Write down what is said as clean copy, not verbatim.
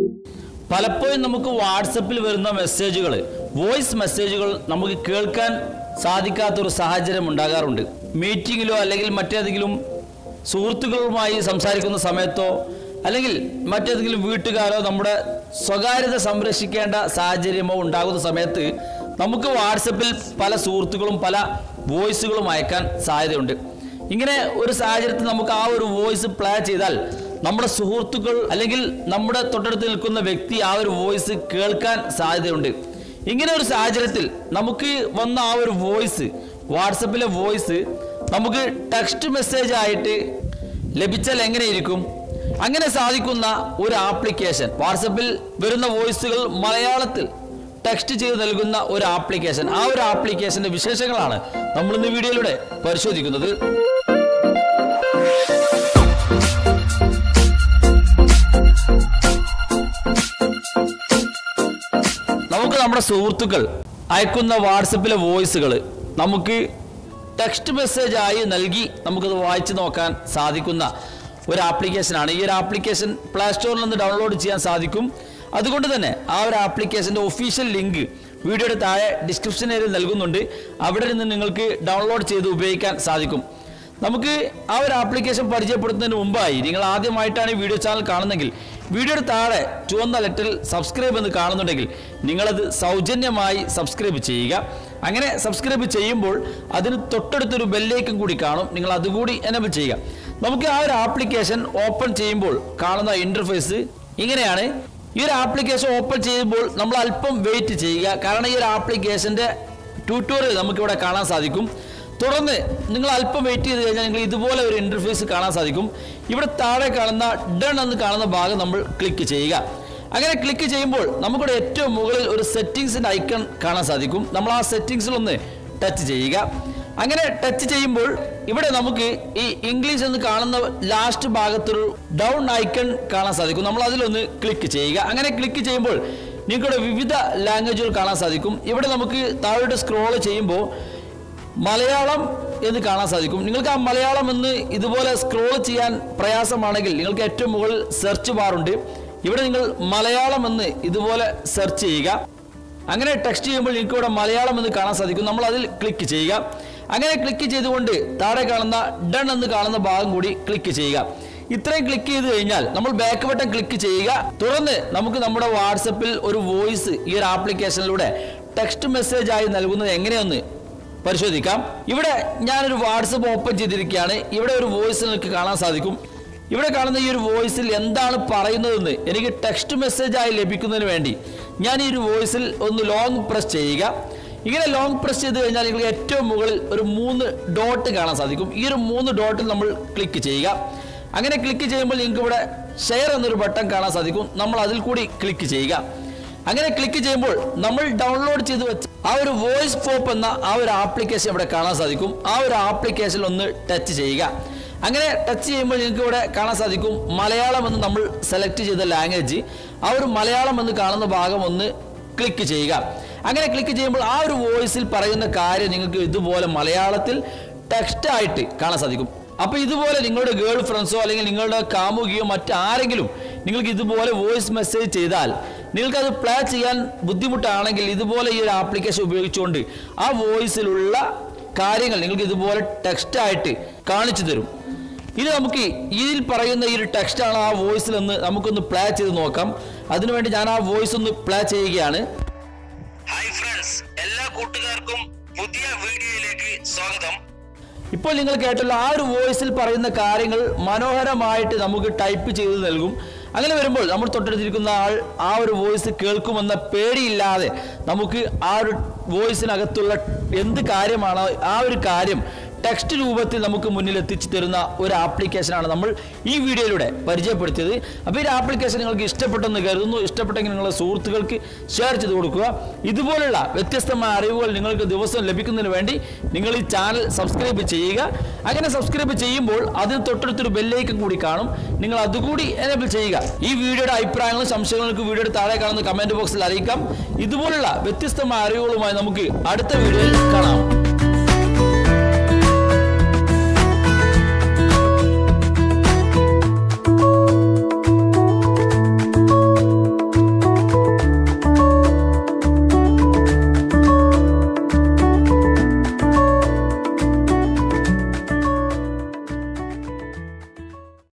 പലപ്പോഴും നമുക്ക് വാട്സപ്പിൽ വരുന്ന മെസ്സേജുകൾ, വോയിസ് മെസ്സേജുകൾ നമുക്ക് കേൾക്കാൻ സാധിക്കാത്തൊരു സാഹചര്യം ഉണ്ടാകാറുണ്ട്. മീറ്റിങ്ങിലോ അല്ലെങ്കിൽ മറ്റേതെങ്കിലും സുഹൃത്തുക്കളുമായി സംസാരിക്കുന്ന സമയത്തോ അല്ലെങ്കിൽ മറ്റേതെങ്കിലും വീട്ടുകാരോ നമ്മുടെ സ്വകാര്യത സംരക്ഷിക്കേണ്ട സാഹചര്യമോ ഉണ്ടാകുന്ന സമയത്ത് നമുക്ക് വാട്സപ്പിൽ പല സുഹൃത്തുക്കളും പല വോയിസുകളും അയക്കാൻ സാധ്യതയുണ്ട്. ഇങ്ങനെ ഒരു സാഹചര്യത്തിൽ നമുക്ക് ആ ഒരു വോയിസ് പ്ലേ ചെയ്താൽ നമ്മുടെ സുഹൃത്തുക്കൾ അല്ലെങ്കിൽ നമ്മുടെ തൊട്ടടുത്ത് നിൽക്കുന്ന വ്യക്തി ആ ഒരു വോയിസ് കേൾക്കാൻ സാധ്യതയുണ്ട്. ഇങ്ങനെ ഒരു സാഹചര്യത്തിൽ നമുക്ക് വന്ന ആ ഒരു വോയിസ്, വാട്സപ്പിലെ വോയിസ് നമുക്ക് ടെക്സ്റ്റ് മെസ്സേജ് ആയിട്ട് ലഭിച്ചാൽ എങ്ങനെയിരിക്കും? അങ്ങനെ സാധിക്കുന്ന ഒരു ആപ്ലിക്കേഷൻ, വാട്സപ്പിൽ വരുന്ന വോയിസുകൾ മലയാളത്തിൽ ടെക്സ്റ്റ് ചെയ്ത് നൽകുന്ന ഒരു ആപ്ലിക്കേഷൻ, ആ ഒരു ആപ്ലിക്കേഷന്റെ വിശേഷങ്ങളാണ് നമ്മൾ ഇന്ന് വീഡിയോയിലൂടെ പരിശോധിക്കുന്നത്. നമുക്ക് നമ്മുടെ സുഹൃത്തുക്കൾ അയക്കുന്ന വാട്സപ്പിലെ വോയിസുകൾ നമുക്ക് ടെക്സ്റ്റ് മെസ്സേജ് ആയി നൽകി നമുക്കത് വായിച്ചു നോക്കാൻ സാധിക്കുന്ന ഒരു ആപ്ലിക്കേഷനാണ്. ഈ ഒരു ആപ്ലിക്കേഷൻ പ്ലേ സ്റ്റോറിൽ നിന്ന് ഡൗൺലോഡ് ചെയ്യാൻ സാധിക്കും. അതുകൊണ്ട് തന്നെ ആ ഒരു ആപ്ലിക്കേഷൻ്റെ ഒഫീഷ്യൽ ലിങ്ക് വീഡിയോയുടെ താഴെ ഡിസ്ക്രിപ്ഷൻ ഏരിയയിൽ നൽകുന്നുണ്ട്. അവിടെ നിന്ന് നിങ്ങൾക്ക് ഡൗൺലോഡ് ചെയ്ത് ഉപയോഗിക്കാൻ സാധിക്കും. നമുക്ക് ആ ഒരു ആപ്ലിക്കേഷൻ പരിചയപ്പെടുത്തുന്നതിന് മുമ്പായി നിങ്ങൾ ആദ്യമായിട്ടാണ് ഈ വീഡിയോ ചാനൽ കാണുന്നതെങ്കിൽ വീഡിയോയുടെ താഴെ ചുവന്ന ലെറ്ററിൽ സബ്സ്ക്രൈബ് എന്ന് കാണുന്നുണ്ടെങ്കിൽ നിങ്ങളത് സൗജന്യമായി സബ്സ്ക്രൈബ് ചെയ്യുക. അങ്ങനെ സബ്സ്ക്രൈബ് ചെയ്യുമ്പോൾ അതിന് തൊട്ടടുത്തൊരു ബെല്ലൈക്കൺ കൂടി കാണും, നിങ്ങൾ അതുകൂടി എനേബിൾ ചെയ്യുക. നമുക്ക് ആ ഒരു ആപ്ലിക്കേഷൻ ഓപ്പൺ ചെയ്യുമ്പോൾ കാണുന്ന ഇൻ്റർഫേസ് ഇങ്ങനെയാണ്. ഈ ഒരു ആപ്ലിക്കേഷൻ ഓപ്പൺ ചെയ്യുമ്പോൾ നമ്മൾ അല്പം വെയിറ്റ് ചെയ്യുക, കാരണം ഈ ഒരു ആപ്ലിക്കേഷൻ്റെ ട്യൂട്ടോറിയൽ നമുക്കിവിടെ കാണാൻ സാധിക്കും. തുടർന്ന് നിങ്ങൾ അല്പം വെയിറ്റ് ചെയ്ത് കഴിഞ്ഞാൽ നിങ്ങൾ ഇതുപോലെ ഒരു ഇൻ്റർഫേസ് കാണാൻ സാധിക്കും. ഇവിടെ താഴെ കാണുന്ന ഡൺ എന്ന് കാണുന്ന ഭാഗം നമ്മൾ ക്ലിക്ക് ചെയ്യുക. അങ്ങനെ ക്ലിക്ക് ചെയ്യുമ്പോൾ നമുക്കിവിടെ ഏറ്റവും മുകളിൽ ഒരു സെറ്റിങ്സിൻ്റെ ഐക്കൺ കാണാൻ സാധിക്കും. നമ്മൾ ആ സെറ്റിങ്സിലൊന്ന് ടച്ച് ചെയ്യുക. അങ്ങനെ ടച്ച് ചെയ്യുമ്പോൾ ഇവിടെ നമുക്ക് ഈ ഇംഗ്ലീഷ് എന്ന് കാണുന്ന ലാസ്റ്റ് ഭാഗത്തൊരു ഡൗൺ ഐക്കൺ കാണാൻ സാധിക്കും. നമ്മൾ അതിലൊന്ന് ക്ലിക്ക് ചെയ്യുക. അങ്ങനെ ക്ലിക്ക് ചെയ്യുമ്പോൾ നിങ്ങൾക്കിവിടെ വിവിധ ലാംഗ്വേജുകൾ കാണാൻ സാധിക്കും. ഇവിടെ നമുക്ക് താഴോട്ട് സ്ക്രോൾ ചെയ്യുമ്പോൾ മലയാളം എന്ന് കാണാൻ സാധിക്കും. നിങ്ങൾക്ക് ആ മലയാളം എന്ന് ഇതുപോലെ സ്ക്രോൾ ചെയ്യാൻ പ്രയാസമാണെങ്കിൽ നിങ്ങൾക്ക് ഏറ്റവും മുകളിൽ സെർച്ച് ബാറുണ്ട്. ഇവിടെ നിങ്ങൾ മലയാളം എന്ന് ഇതുപോലെ സെർച്ച് ചെയ്യുക. അങ്ങനെ ടെക്സ്റ്റ് ചെയ്യുമ്പോൾ നിങ്ങൾക്ക് ഇവിടെ മലയാളം എന്ന് കാണാൻ സാധിക്കും. നമ്മൾ അതിൽ ക്ലിക്ക് ചെയ്യുക. അങ്ങനെ ക്ലിക്ക് ചെയ്തുകൊണ്ട് താഴെ കാണുന്ന ഡൺ എന്ന് കാണുന്ന ഭാഗം കൂടി ക്ലിക്ക് ചെയ്യുക. ഇത്രയും ക്ലിക്ക് ചെയ്ത് കഴിഞ്ഞാൽ നമ്മൾ ബാക്ക് ബട്ടൺ ക്ലിക്ക് ചെയ്യുക. തുടർന്ന് നമുക്ക് നമ്മുടെ വാട്സപ്പിൽ ഒരു വോയിസ് ഈ ഒരു ആപ്ലിക്കേഷനിലൂടെ ടെക്സ്റ്റ് മെസ്സേജ് ആയി നൽകുന്നത് എങ്ങനെയൊന്ന് പരിശോധിക്കാം. ഇവിടെ ഞാനൊരു വാട്സപ്പ് ഓപ്പൺ ചെയ്തിരിക്കുകയാണ്. ഇവിടെ ഒരു വോയിസ് നിങ്ങൾക്ക് കാണാൻ സാധിക്കും. ഇവിടെ കാണുന്ന ഈ ഒരു വോയിസിൽ എന്താണ് പറയുന്നതെന്ന് എനിക്ക് ടെക്സ്റ്റ് മെസ്സേജായി ലഭിക്കുന്നതിന് വേണ്ടി ഞാൻ ഈ ഒരു വോയിസിൽ ഒന്ന് ലോങ് പ്രസ് ചെയ്യുക. ഇങ്ങനെ ലോങ് പ്രസ് ചെയ്ത് കഴിഞ്ഞാൽ നിങ്ങൾക്ക് ഏറ്റവും മുകളിൽ ഒരു 3 ഡോട്ട് കാണാൻ സാധിക്കും. ഈ ഒരു 3 ഡോട്ടിൽ നമ്മൾ ക്ലിക്ക് ചെയ്യുക. അങ്ങനെ ക്ലിക്ക് ചെയ്യുമ്പോൾ നിങ്ങൾക്ക് ഇവിടെ ഷെയർ എന്നൊരു ബട്ടൺ കാണാൻ സാധിക്കും. നമ്മൾ അതിൽ കൂടി ക്ലിക്ക് ചെയ്യുക. അങ്ങനെ ക്ലിക്ക് ചെയ്യുമ്പോൾ നമ്മൾ ഡൗൺലോഡ് ചെയ്ത് വെച്ച ആ ഒരു വോയിസ് പോപ്പ് എന്ന ആ ഒരു ആപ്ലിക്കേഷൻ ഇവിടെ കാണാൻ സാധിക്കും. ആ ഒരു ആപ്ലിക്കേഷനിൽ ഒന്ന് ടച്ച് ചെയ്യുക. അങ്ങനെ ടച്ച് ചെയ്യുമ്പോൾ നിങ്ങൾക്ക് ഇവിടെ കാണാൻ സാധിക്കും മലയാളം എന്ന് നമ്മൾ സെലക്ട് ചെയ്ത ലാംഗ്വേജ്, ആ ഒരു മലയാളം എന്ന് കാണുന്ന ഭാഗം ഒന്ന് ക്ലിക്ക് ചെയ്യുക. അങ്ങനെ ക്ലിക്ക് ചെയ്യുമ്പോൾ ആ ഒരു വോയിസിൽ പറയുന്ന കാര്യം നിങ്ങൾക്ക് ഇതുപോലെ മലയാളത്തിൽ ടെക്സ്റ്റ് ആയിട്ട് കാണാൻ സാധിക്കും. അപ്പോൾ ഇതുപോലെ നിങ്ങളുടെ ഗേൾ ഫ്രണ്ട്സോ അല്ലെങ്കിൽ നിങ്ങളുടെ കാമുകിയോ മറ്റാരെങ്കിലും നിങ്ങൾക്ക് ഇതുപോലെ വോയിസ് മെസ്സേജ് ചെയ്താൽ നിങ്ങൾക്കത് പ്ലേ ചെയ്യാൻ ബുദ്ധിമുട്ടാണെങ്കിൽ ഇതുപോലെ ഈ ഒരു ആപ്ലിക്കേഷൻ ഉപയോഗിച്ചുകൊണ്ട് ആ വോയിസിലുള്ള കാര്യങ്ങൾ നിങ്ങൾക്ക് ഇതുപോലെ ടെക്സ്റ്റ് ആയിട്ട് കാണിച്ചു തരും. ഇത് നമുക്ക് ഇതിൽ പറയുന്ന ഈ ഒരു ടെക്സ്റ്റാണ് ആ വോയിസിൽ നിന്ന് നമുക്കൊന്ന് പ്ലേ ചെയ്ത് നോക്കാം. അതിനുവേണ്ടി ഞാൻ ആ വോയിസ് ഒന്ന് പ്ലേ ചെയ്യുകയാണ്. ഹായ് ഫ്രണ്ട്സ്, എല്ലാ കൂട്ടുകാർക്കും പുതിയ വീഡിയോയിലേക്ക് സ്വാഗതം. ഇപ്പോൾ നിങ്ങൾ കേട്ടുള്ള ആ ഒരു വോയിസിൽ പറയുന്ന കാര്യങ്ങൾ മനോഹരമായിട്ട് നമുക്ക് ടൈപ്പ് ചെയ്ത് നൽകും. അങ്ങനെ വരുമ്പോൾ നമ്മൾ തൊട്ടടുത്തിരിക്കുന്ന ആൾ ആ ഒരു വോയിസ് കേൾക്കുമെന്ന പേടിയില്ലാതെ നമുക്ക് ആ ഒരു വോയിസിനകത്തുള്ള എന്ത് കാര്യമാണോ ആ ഒരു കാര്യം ടെക്സ്റ്റ് രൂപത്തിൽ നമുക്ക് മുന്നിൽ എത്തിച്ചു തരുന്ന ഒരു ആപ്ലിക്കേഷനാണ് നമ്മൾ ഈ വീഡിയോയിലൂടെ പരിചയപ്പെടുത്തിയത്. അപ്പോൾ ഈ ആപ്ലിക്കേഷൻ നിങ്ങൾക്ക് ഇഷ്ടപ്പെട്ടെന്ന് കരുതുന്നു. ഇഷ്ടപ്പെട്ടെങ്കിൽ നിങ്ങളുടെ സുഹൃത്തുക്കൾക്ക് ഷെയർ ചെയ്ത് കൊടുക്കുക. ഇതുപോലുള്ള വ്യത്യസ്തമായ അറിവുകൾ നിങ്ങൾക്ക് ദിവസവും ലഭിക്കുന്നതിന് വേണ്ടി നിങ്ങൾ ഈ ചാനൽ സബ്സ്ക്രൈബ് ചെയ്യുക. അങ്ങനെ സബ്സ്ക്രൈബ് ചെയ്യുമ്പോൾ അതിന് തൊട്ടടുത്തൊരു ബെല്ലൈക്കൺ കൂടി കാണും, നിങ്ങൾ അതുകൂടി എനേബിൾ ചെയ്യുക. ഈ വീഡിയോയുടെ അഭിപ്രായങ്ങളും സംശയങ്ങൾക്ക് വീഡിയോയുടെ താഴെ കാണുന്ന കമൻറ്റ് ബോക്സിൽ അറിയിക്കാം. ഇതുപോലുള്ള വ്യത്യസ്തമായ അറിവുകളുമായി നമുക്ക് അടുത്ത വീഡിയോയിൽ കാണാം.